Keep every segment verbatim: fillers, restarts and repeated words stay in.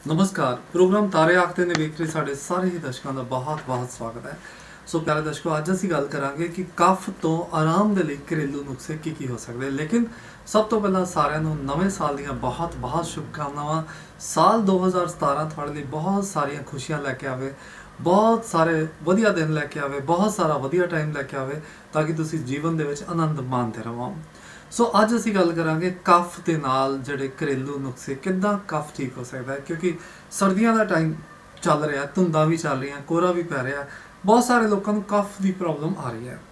नमस्कार। प्रोग्राम तारे आखते ने वेख रहे साढ़े सारे ही दर्शकों का बहुत बहुत स्वागत है। सो प्यारे दर्शकों, अज असीं गल करांगे कि कफ तो आराम दे लई घरेलू नुस्खे की की हो सकते हैं। लेकिन सब तो पहला सारिਆਂ ਨੂੰ नवे साल ਦੀਆਂ बहुत बहुत शुभकामनावां। साल दो हज़ार सतारह ਤੁਹਾਡੇ ਲਈ बहुत सारिया खुशियां लैके आवे, बहुत सारे वधिया दिन लैके आवे, बहुत सारा वधिया टाइम लैके आवे ताकि तुसीं जीवन दे विच आनंद माणते रहो। सो अज असीं गल करांगे कफ दे नाल जिहड़े घरेलू नुस्खे किद्दां कफ ठीक हो सकता है, क्योंकि सर्दियों का टाइम चल रहा है, धुंदा भी चल रही, कोहरा भी पै रहा, बहुत सारे लोगों को कफ की प्रॉब्लम आ रही है।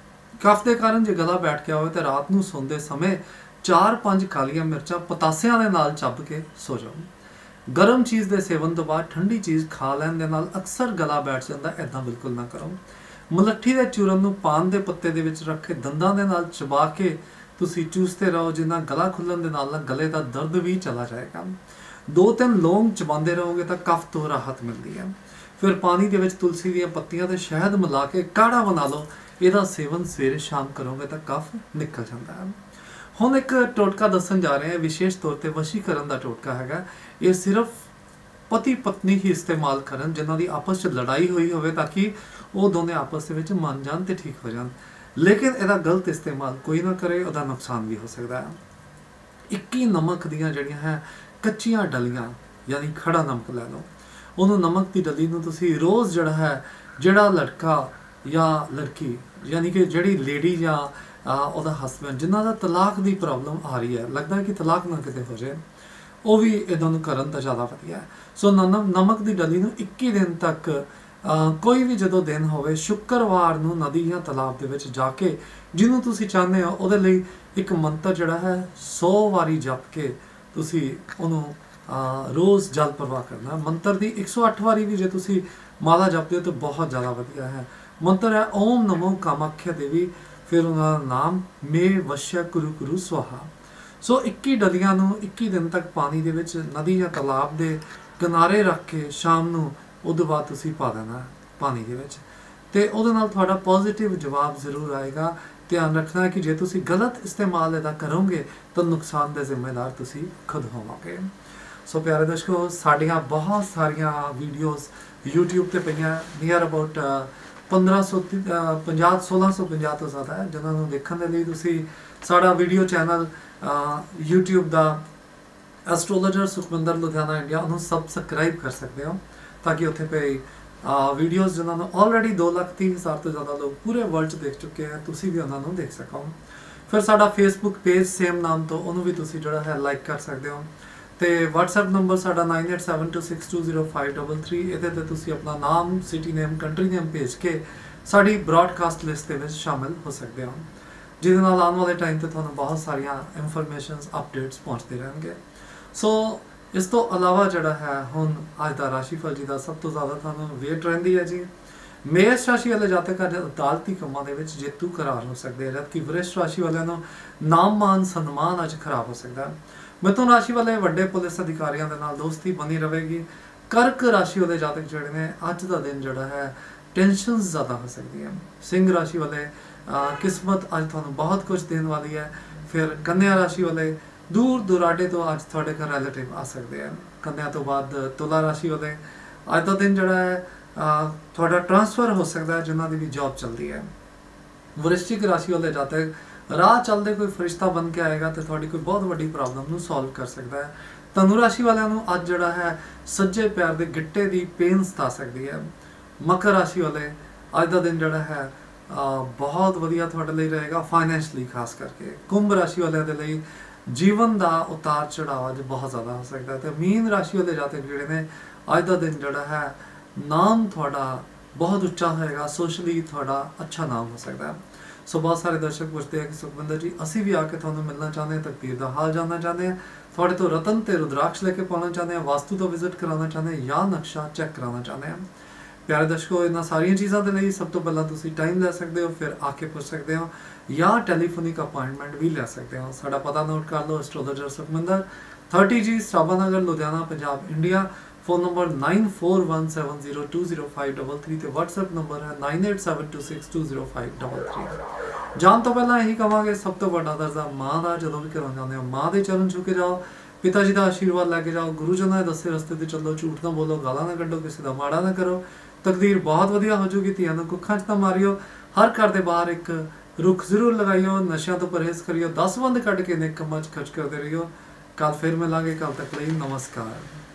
कफ के कारण जो गला बैठ गया हो तो रात को सोंदे समय चार पांच कालियां मिर्चां पतासियां दे नाल चब के सो जाओ। गर्म चीज़ के सेवन तो बाद ठंडी चीज़ खा लैण दे नाल अक्सर गला बैठ जाता, इदां बिल्कुल ना करो। मुलट्ठी के चूरन नूं पान के पत्ते दे विच रख के दंदां दे नाल चबा के तुसीं चूसते रहो, जिन्ना गला खुल्लण दे नाल गले का दर्द भी चला जाएगा। दो तीन लौंग चबाते रहोगे तो कफ तो राहत मिलती है। फिर पानी के विच तुलसी दी पत्तियां ते शहद मिला के काढ़ा बना लो, इसका सेवन सवेरे शाम करोगे तो कफ निकल जाता है। हुण एक टोटका दसन जा रहे हैं, विशेष तौर पर वशीकरण का टोटका है। ये सिर्फ पति पत्नी ही इस्तेमाल करन जिन्हां दी आपस में लड़ाई हुई हो, ताकि वो दोनों आपस में मन जान तो ठीक हो जान। लेकिन इसका गलत इस्तेमाल कोई ना करे, उसका नुकसान भी हो सकता है। इक्की नमक दियां जड़ियां है कच्चियां डलियां यानी खड़ा नमक लै लो, उन्होंने नमक की डली नूं तुसीं रोज़ जड़ा है जड़ा लड़का या लड़की यानी कि जड़ी लेडी या उहदा हसबैंड जिन्हां दा तलाक की प्रॉब्लम आ रही है, लगता है कि तलाक ना किते हो जाए, वो भी इदां नूं करन तां ज़्यादा वधिया है। सो नमक की डली नूं इक्की दिन तक आ, कोई भी जो दिन होवे शुक्रवार नूं नदी या तालाब दे विच जाके जिन्हों तुसीं चाहते हो उहदे लई एक मंत्र जड़ा है सौ वारी जप के तुसीं उहनूं रोज़ जल प्रवाह करना। मंत्र की एक सौ अठ वारी भी जो तुसीं माला जपते हो तो बहुत ज़्यादा वधिया है। मंत्र है ओम नमो कामाख्या देवी, फिर उन्होंने नाम मे वश्य कुरु कुरु स्वाहा। सो इक्की डलियां नूं इक्की दिन तक पानी दे विच नदी या तालाब के किनारे रख के शाम नूं उदों बाद तुसीं पा देना पानी दे विच, ते उहदे नाल तुहाडा पॉजिटिव जवाब जरूर आएगा। ध्यान रखना है कि जे तुसीं गलत इस्तेमाल इहदा करोगे तो नुकसान के जिम्मेदार तुसीं खुद होवोगे। सो प्यारे दर्शकों, साड़ियाँ बहुत सारिया वीडियोज़ यूट्यूब पर पईयां नियर अबाउट पंद्रह सौ पंजाह सोलह सौ पंजाह तो ज़्यादा है, जिन्होंने देखने के लिए तुसीं साड़ा वीडियो चैनल यूट्यूब का एस्ट्रोलॉजर सुखविंदर लुधियाना इंडिया उन्होंने सबसक्राइब कर सकते हो, ताकि उत्थे पे वीडियोज़ जिन्होंने ऑलरेडी दो लाख तीह हज़ार तो ज़्यादा लोग पूरे वर्ल्ड देख चुके हैं, तुसीं भी उन्होंने देख सको। फिर साड़ा फेसबुक पेज सेम नाम तो उन्होंने भी तुसीं जिहड़ा है लाइक कर सकते हो। तो व्हाट्सएप नंबर साड़ा nine eight seven two six two zero five double three, ये तुसीं अपना नाम सिटी नेम कंट्री नेम भेज के साड़ी ब्रॉडकास्ट लिस्ट के शामिल हो सकते हो, जिहदे नाल आने वाले टाइम पर तुहानूं बहुत सारिया इंफॉर्मेशन अपडेट्स पहुँचते रहेंगे। सो इस तो अलावा जड़ा है हुण अज का राशिफल जी का सब तो ज़्यादा तुहानूं वेट रहिंदी है जी। मेष राशि वाले जातक अज अदालती कामां दे विच जेतू करार हो सकते हैं, जबकि वरिष्ठ राशि वालों नूं नाम मान सन्मान अज खराब हो सकता है। मिथुन राशि वाले वड्डे पुलिस अधिकारियों के नाल दोस्ती बनी रहेगी। कर्क राशि वाले जातक जिहड़े ने अज का दिन जिहड़ा है टेंशन ज़्यादा हो सकती है। सिंह राशि वाले किस्मत अज तुहानूं बहुत कुछ देने वाली है। फिर कन्या राशि वाले दूर दुराडे तो अज थोड़े घर रिलेटिव आ सकते हैं। कन्या तो बाद तुला राशि वाले अज का दिन जड़ा है थोड़ा ट्रांसफर हो सकता है, जिन्होंने भी जॉब चलती है। वृश्चिक राशि वाले जाते राह चलते कोई फरिश्ता बन के आएगा तो थोड़ी कोई बहुत बड़ी प्रॉब्लम सॉल्व कर सकता है। धनु राशि वालों अज जड़ा है सज्जे पैर के गिट्टे की पेन सता सकती है। मकर राशि वाले अज का दिन जड़ा है बहुत वधिया थोड़े लिए रहेगा, फाइनैंशली खास करके। कुंभ राशि वालों के लिए जीवन का उतार चढ़ाव अज बहुत ज़्यादा हो सकता है। तो मीन राशि वाले जातक जिहड़े ने अज का दिन जड़ा है नाम थोड़ा बहुत उच्चा होएगा, सोशली थोड़ा अच्छा नाम हो सकता है। सो बहुत सारे दर्शक पूछते हैं कि सुखविंदर जी असी भी आके तुहानूं मिलना चाहते हैं, तकदीर का हाल जानना चाहते हैं, थोड़े तो रतन ते रुद्राक्ष लेके पाना चाहते हैं, वास्तु तो विजिट कराना चाहते हैं या नक्शा चैक कराना चाहते हैं। प्यारे दर्शकों, इन्हां सारिया चीज़ों के लिए सब तो पहला तुसीं टाइम ले सकते हो, फिर आके पुछ सकते हो या टैलीफोनिक अपॉइंटमेंट भी ले सकते हो। साड़ा पता नोट कर लो, astrologer Sukhwinder thirty G Sarabha Nagar Ludhiana Punjab India. Phone number nine four one seven zero two zero five double three तो व्हाट्सएप नंबर है nine eight seven two six two zero five double three. जान तो पहला यही कहांगे सब तो बड़ा दर्जा माँ का, जो भी करना चाहते हो माँ के चरण छू के जाओ, ਪਿਤਾ ਜੀ ਦਾ ਆਸ਼ੀਰਵਾਦ ਲੈ ਕੇ ਜਾਓ, ਗੁਰੂਜਨਾਂ ਦੇ ਦੱਸੇ ਰਸਤੇ ਤੇ ਚੱਲੋ, ਝੂਠ ਨਾ ਬੋਲੋ, ਗਾਲਾਂ ਨਾ ਕੱਢੋ, ਕਿਸੇ ਦਾ ਮਾੜਾ ਨਾ ਕਰੋ, ਤਕਦੀਰ ਬਹੁਤ ਵਧੀਆ ਹੋ ਜਾਊਗੀ। ਧੀਆਂ ਨੂੰ ਕੁੱਖਾਂ 'ਚ ਨਾ ਮਾਰਿਓ, ਹਰ ਘਰ ਦੇ ਬਾਹਰ ਇੱਕ ਰੁੱਖ ਜ਼ਰੂਰ ਲਗਾਈਓ, ਨਸ਼ਿਆਂ ਤੋਂ ਪਰਹੇਜ਼ ਕਰਿਓ, ਦਸ ਬੰਦ ਕੱਢ ਕੇ ਨੇਕ ਕੰਮਾਂ 'ਚ ਖਰਚ ਕਰਦੇ ਰਹੀਓ। ਕੱਲ ਫਿਰ ਮਿਲਾਂਗੇ, ਕੱਲ ਤੱਕ ਲਈ ਨਮਸਕਾਰ।